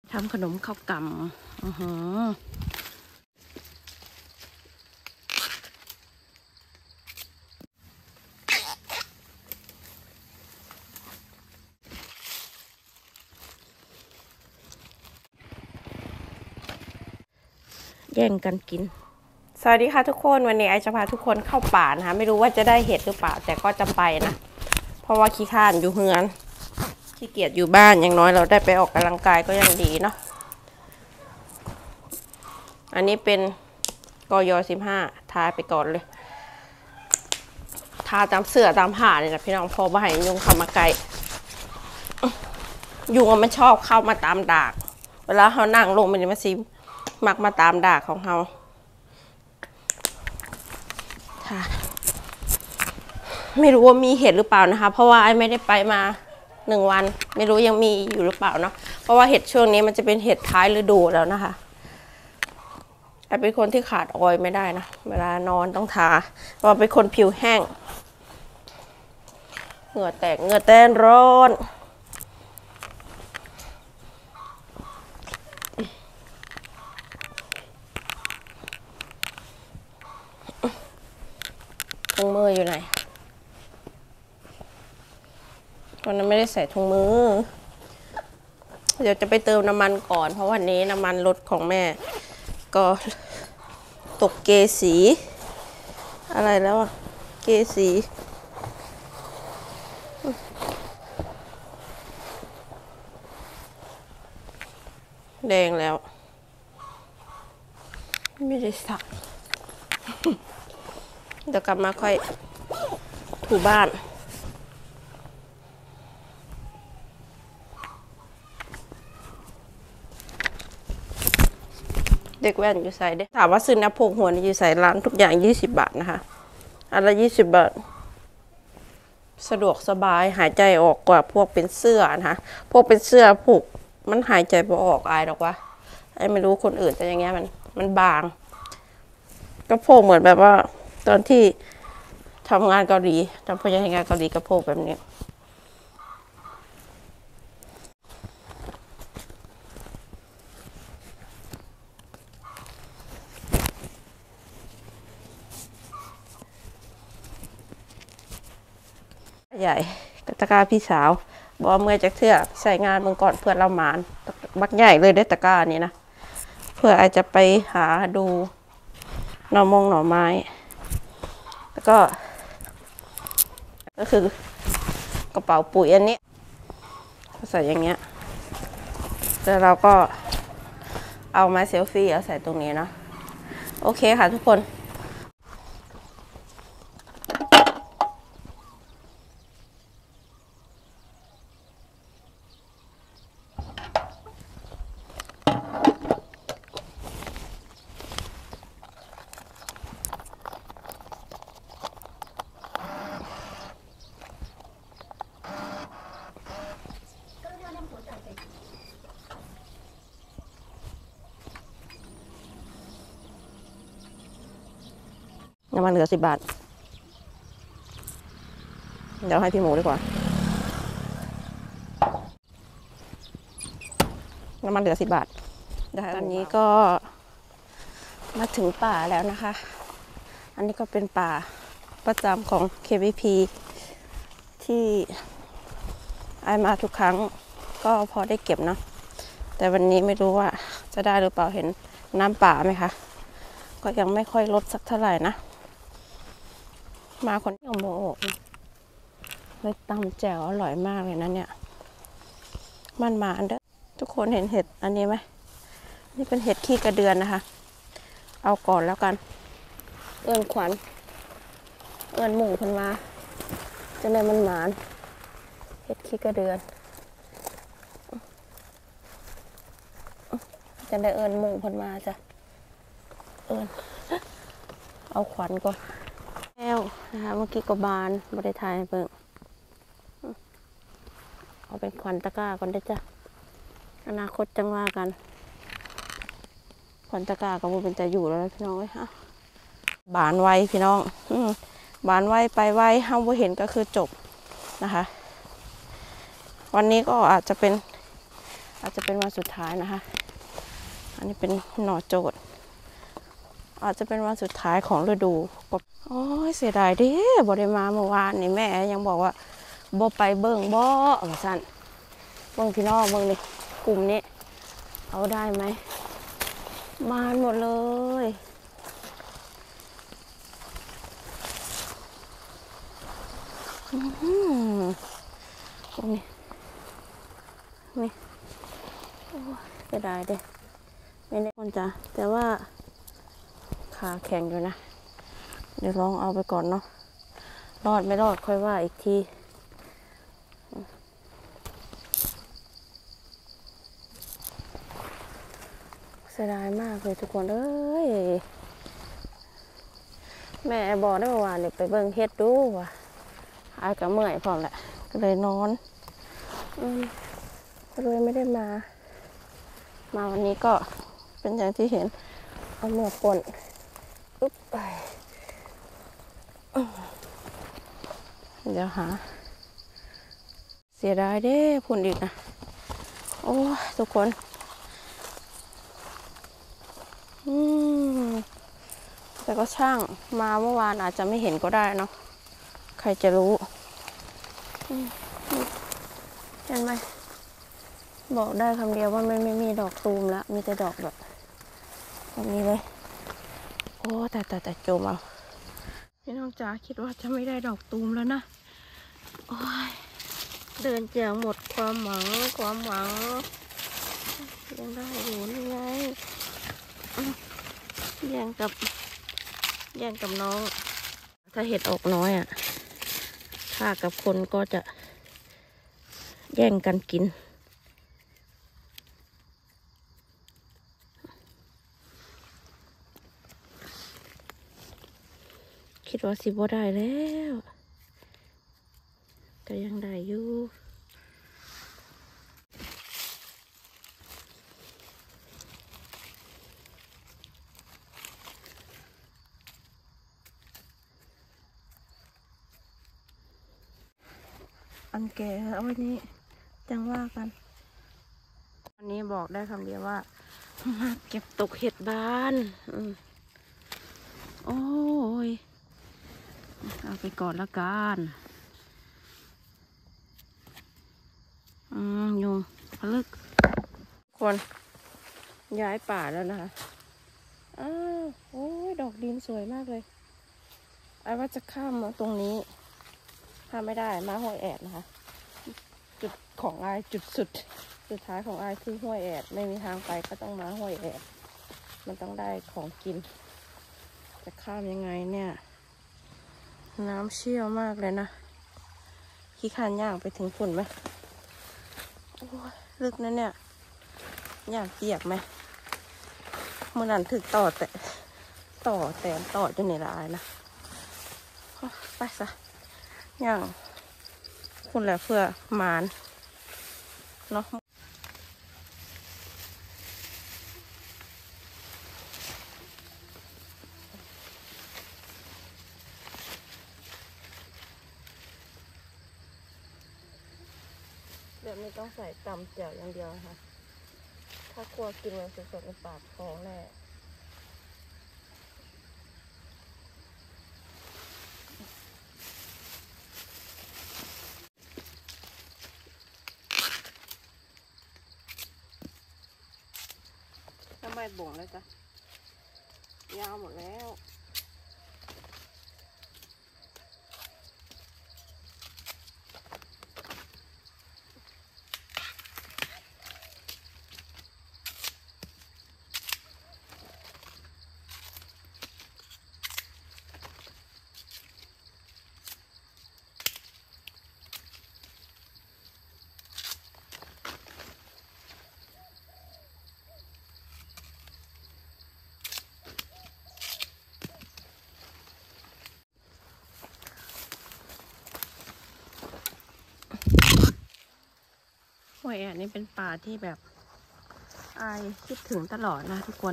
ทำขนมข้าวกล่ำแย่งกันกินสวัสดีค่ะทุกคนวันนี้ไอจะพาทุกคนเข้าป่านะคะไม่รู้ว่าจะได้เห็ดหรือเปล่าแต่ก็จะไปนะเพราะว่าขี้ข้านอยู่เฮือนขี้เกียจอยู่บ้านอย่างน้อยเราได้ไปออกกำลังกายก็ยังดีเนาะอันนี้เป็นกย15ทาไปก่อนเลยทาตามเสื้อตามผ้าเลยนะพี่น้องพอบ่ให้ยุงเข้ามาไกลยุงมันชอบเข้ามาตามดากเวลาเขานั่งลงมันจะมาซิมักมาตามดากของเขาไม่รู้ว่ามีเห็ดหรือเปล่านะคะเพราะว่าไอ้ไม่ได้ไปมา1 วันไม่รู้ยังมีอยู่หรือเปล่าเนาะเพราะว่าเห็ดช่วงนี้มันจะเป็นเห็ดท้ายฤดูแล้วนะคะไอ้เป็นคนที่ขาดออยล์ไม่ได้นะเวลานอนต้องทาเพราะเป็นคนผิวแห้งเหงื่อแตกเหงื่อแตนร้อนถุงมืออยู่ไหนวันนั้นไม่ได้ใส่ถุงมือเดี๋ยวจะไปเติมน้ำมันก่อนเพราะวันนี้น้ำมันรถของแม่ก็ตกเกสีอะไรแล้วอะเกสีแดงแล้วไม่ได้สักเดี๋ยวกลับมาค่อยถูบ้านเด็กแว่นอยู่ใส่เด้ถามว่าซื้อน้ำพกหัวนี่อยู่ใส่ร้านทุกอย่าง20 บาทนะคะอันละ20 บาทสะดวกสบายหายใจออกกว่าพวกเป็นเสื้อนะคะพวกเป็นเสื้อผูกมันหายใจไม่ออกอายหรอกวะไอ้ไม่รู้คนอื่นแต่อย่างเงี้ยมันบางก็พกเหมือนแบบว่าตอนที่ทำงานเกาหลีทำพยาบาลงานเกาหลีก็พกแบบนี้ใหญ่ตะกร้าพี่สาวบอกเมื่อจากเทื่อใส่งานมึงก่อนเพื่อนเราหมานบักใหญ่เลยได้ตะกร้านี้นะเพื่ออาจจะไปหาดูหน่อไม้แล้วก็คือกระเป๋าปุ๋ยอันนี้ใส่อย่างเงี้ยแล้วเราก็เอามาเซลฟี่เอาใส่ตรงนี้เนาะโอเคค่ะทุกคนน้ำมันเหลือ10 บาทเดี๋ยวให้พี่หมูดีกว่าน้ำมันเหลือ10 บาทตอนนี้ก็มาถึงป่าแล้วนะคะอันนี้ก็เป็นป่าประจำของ KVP ที่ไอมาทุกครั้งก็พอได้เก็บเนาะแต่วันนี้ไม่รู้ว่าจะได้หรือเปล่าเห็นน้ำป่าไหมคะก็ยังไม่ค่อยลดสักเท่าไหร่นะมาคนที่โมโหเลยตำแจ่วอร่อยมากเลยนะเนี่ยมันมาอันเด้อทุกคนเห็นเห็ดอันนี้ไหมนี่เป็นเห็ดขี้กระเดือนนะคะเอาก่อนแล้วกันเอื้อนขวัญเอื้อนหมูพันมาจะได้มันหมานเห็ดขี้กระเดือนจะได้เอื้อนหมูพันมาจ้ะเอื้อนเอาขวัญก่อนแล้วนะคะเมื่อกี้ก็บานบริทายเพิ่งเอาเป็นขวัญตะกร้าก่อนได้จ้ะอนาคตจังว่ากันขวัญตะกร้าก็บ่เป็นจะอยู่แล้วพี่น้องเว้ยฮะบานไวพี่น้องบานไวไปไวห้ามว่าเห็นก็คือจบนะคะวันนี้ก็อาจจะเป็นอาจจะเป็นวันสุดท้ายนะคะอันนี้เป็นหน่อโจดอาจจะเป็นวันสุดท้ายของฤดูโอ้ยเสียดายดิบ่ได้มาเมื่อวานนี่แม่ยังบอกว่าบ่ไปเบิ่งบ่ว่าซั่นเบิ่งพี่น้องเบิ่งนี่กลุ่มนี้เอาได้ไหมมาหมดเลยตรงนี้นี่โอ้ยเสียดายดิไม่ได้คนจ้ะแต่ว่าขาแข็งอยู่นะเดี๋ยวลองเอาไปก่อนเนาะรอดไม่รอดค่อยว่าอีกทีเสียดายมากเลยทุกคนเอ้ยแม่บอกได้เมื่อวานเนี่ยไปเบิ่งเฮ็ดดูว่ะอายกับเมื่อยพร้อมแหละก็เลยนอนก็เลยไม่ได้มาวันนี้ก็เป็นอย่างที่เห็นเอาหมวกป่นอุ๊บไปเดี๋ยวหาเสียดายเด้พุ่นอีกนะโอ้ทุกคนแต่ก็ช่างมาเมื่อวานอาจจะไม่เห็นก็ได้เนาะใครจะรู้เห็นไหมบอกได้คำเดียวว่าไม่มีดอกตูมแล้วมีแต่ดอกแบบนี้เลยโอ้แต่โจมเอาพี่น้องจ๋าคิดว่าจะไม่ได้ดอกตูมแล้วนะโอ้ยเดินเจียงหมดความหวังยังได้อยู่นี่ไงแย่งกับน้องถ้าเห็ดออกน้อยอ่ะถ้ากับคนก็จะแย่งกันกินคิดว่าสิบ่ได้แล้วแต่ยังได้อยู่อันแก่เอาไว้นี้จังว่ากันวันนี้บอกได้คำเดียวว่ามาเก็บตกเห็ดบานโอ้ยเอาไปก่อนละกันยุงพลึกคนย้ายป่าแล้วนะคะโอ้ยดอกดินสวยมากเลยไอ้ว่าจะข้ามมาตรงนี้ข้ามไม่ได้มาห้วยแอดนะคะจุดของไอ้จุดสุดท้ายของไอ้คือห้วยแอดไม่มีทางไปก็ต้องมาห้วยแอดมันต้องได้ของกินจะข้ามยังไงเนี่ยน้ำเชี่ยวมากเลยนะขี้คานย่างไปถึงฝุ่นไหมโอ้ยลึกนะเนี่ยย่างเปียกไหมเมื่อนั้นถึกต่อแต่จนเหนื่อยละอายนะไปซะย่างคุณแหละเพื่อหมานเนาะแบบนี้ต้องใส่ตำแจ่วอย่างเดียวนะคะถ้าครัวกินมันสดๆในปากท้องแน่ทำไมบ่งเลยจ้ะยาวหมดแล้วห้วยแอดนี่เป็นป่าที่แบบอายคิดถึงตลอดนะทุกคน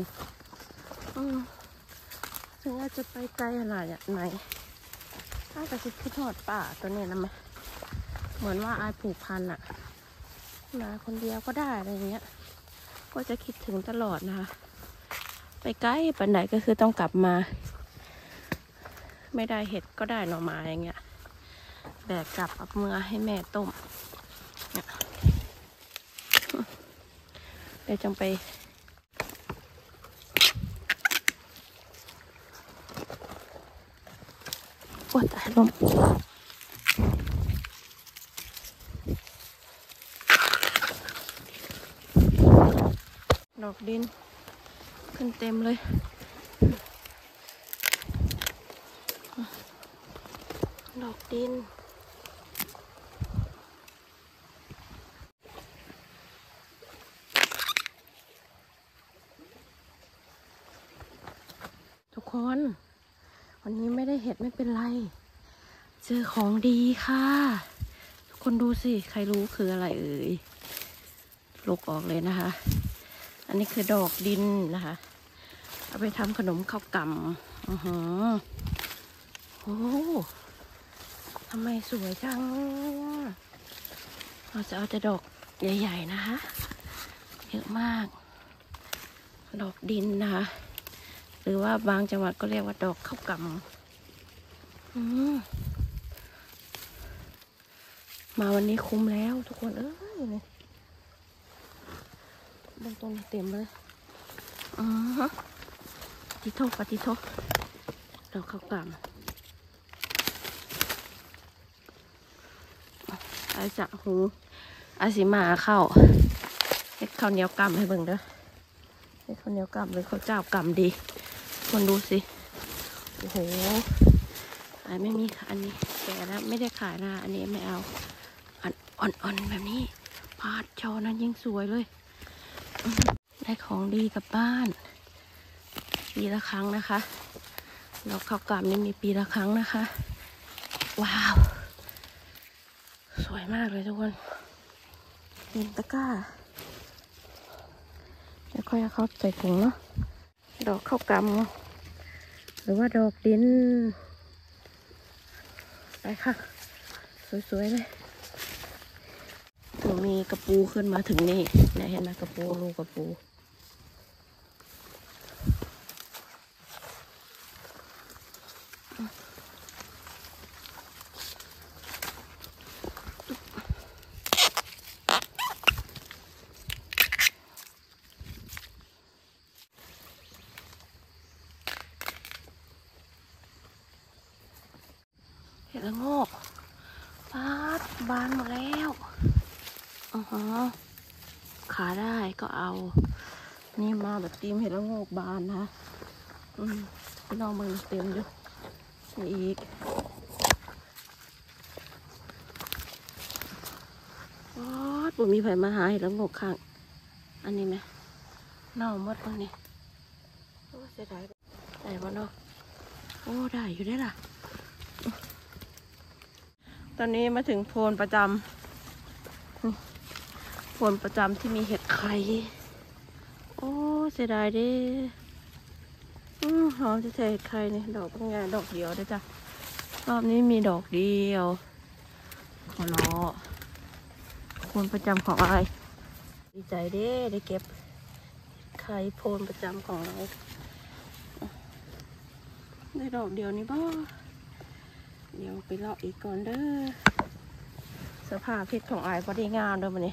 ถึงอาจจะไปไกลขนาดไหนถ้าจะคิดทอดป่าตัวนี้นะไหมเหมือนว่าอายผูกพันอะมาคนเดียวก็ได้อะไรเงี้ยก็จะคิดถึงตลอดนะคะไปไกลปันไหนก็คือต้องกลับมาไม่ได้เห็ดก็ได้หน่อไม้อย่างเงี้ยแบกกลับเอาเมื่อให้แม่ต้มเนี่ยเดี๋ยวจังไปปวดตายลมดอกดินขึ้นเต็มเลยดอกดินทุกคนวันนี้ไม่ได้เห็ดไม่เป็นไรเจอของดีค่ะทุกคนดูสิใครรู้คืออะไรเอ่ยลกออกเลยนะคะอันนี้คือดอกดินนะคะเอาไปทำขนมข้าวกำโอ้ทำไมสวยจังเราจะเอาแต่ดอกใหญ่ๆนะคะเยอะมากดอกดินนะคะหรือว่าบางจังหวัดก็เรียกว่าดอกข้าวกำมาวันนี้คุ้มแล้วทุกคนเอ้ยนี่บนต้นเต็มเลยปฏิโทษปฏิโทษดอกข้าวกำอาจะหูอาสิมาเข้าเฮ็ดข้าวเหนียวกำให้เบิ่งเด้อเฮ็ดข้าวเหนียวกำเลยข้าวเจ้ากำดีคนดูสิโอ้โหขายไม่มีอันนี้แก่แล้วไม่ได้ขายนะอันนี้ไม่เอาอ่อนๆแบบนี้พาดชอนั้นยิ่งสวยเลยได้ของดีกลับบ้านปีละครั้งนะคะดอกข้าวกำนี่มีปีละครั้งนะคะว้าวสวยมากเลยทุกคนนี่ตะกร้าแล้วค่อยเอาเข้าใส่ถุงเนาะดอกข้าวกำหรือว่าดอกดินไปค่ะสวยๆเลยถึงมีกระปูขึ้นมาถึงนี่เนี่ยเห็นไหมกระปูลูกกระปูเห็ดละโงกปาดบานหมดแล้วขาได้ก็เอานี่มาแบบตีมเห็ดละโงกบานนะพี่น้องมันเต็มอยู่นี่อีกผมมีไผมาหาเห็ดละโงกข้างอันนี้ไหมเน่าหมดตรงนี้โอ้เสียดายได้ปะเนาะโอ้ได้อยู่ได้ล่ะตอนนี้มาถึงโพนประจำโพนประจำที่มีเห็ดไข่โอ้เสียดายดิหอมจะใส่เห็ดไข่นี่ดอกเป็นไงดอกเดียวด้วยจ้ะรอบนี้มีดอกเดียวขอรอโพนประจำของอะไรดีใจเด้ได้เก็บไข่โพนประจำของเราได้ดอกเดียวนี่บ้าเดี๋ยวไปเลาะอีกก่อนเด้อสภาพเพชรของอายพอดีงามเด้อมันนี่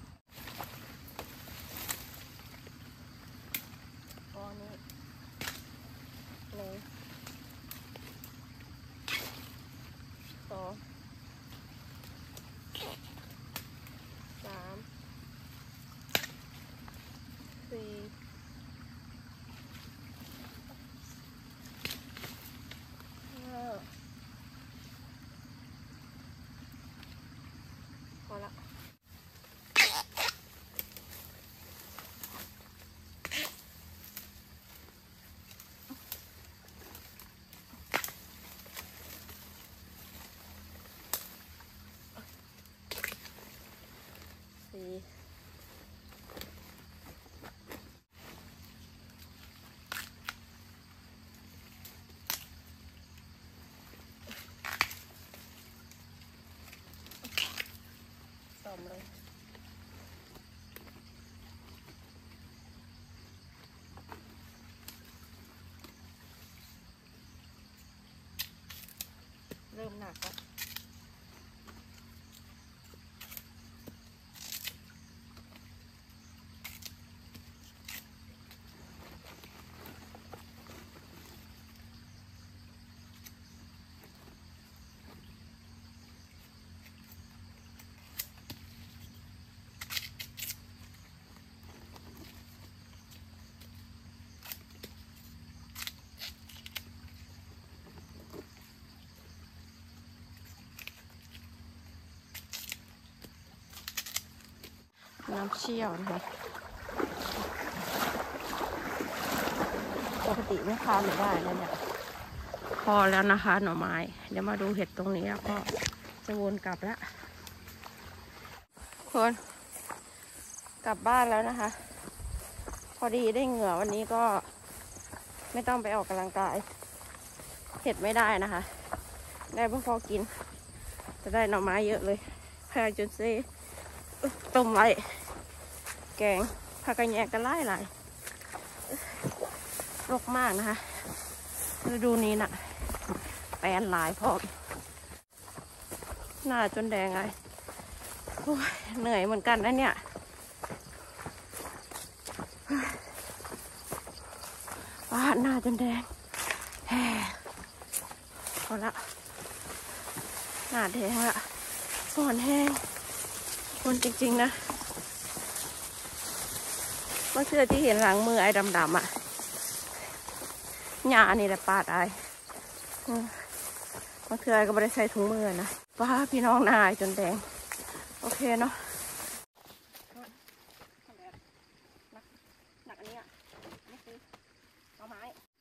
ตอนนี้เลย2 3 4พอละเลยำเชี่ยวนะคะปกติไม่ทานไม่ได้แล้วเนี่ยพอแล้วนะคะหน่อไม้เดี๋ยวมาดูเห็ดตรงนี้แล้วก็จะวนกลับแล้วคนกลับบ้านแล้วนะคะพอดีได้เหงื่อวันนี้ก็ไม่ต้องไปออกกำลังกายเห็ดไม่ได้นะคะได้พอกินจะได้หน่อไม้เยอะเลยพายจนเซ่ต้มไว้แกงผักกระแยงกันไล่รกมากนะคะฤดูนี้น่ะแปลนหลายพอหน้าจนแดงไงเหนื่อยเหมือนกันนะเนี่ยว้าหน้าจนแดงพอละหน้าแดงละอ่อนแห้งคนจริงๆนะเมื่อเชื่อที่เห็นหลังมือไอ้ดำๆอ่ะหญ้านี่แหละปาดไอ้บางเทื่อก็ไม่ได้ใส่ถุงมือนะป้าพี่น้องนายจนแดงโอเคเนาะหนักอันนี้อ่ะนี่คือเอาไม้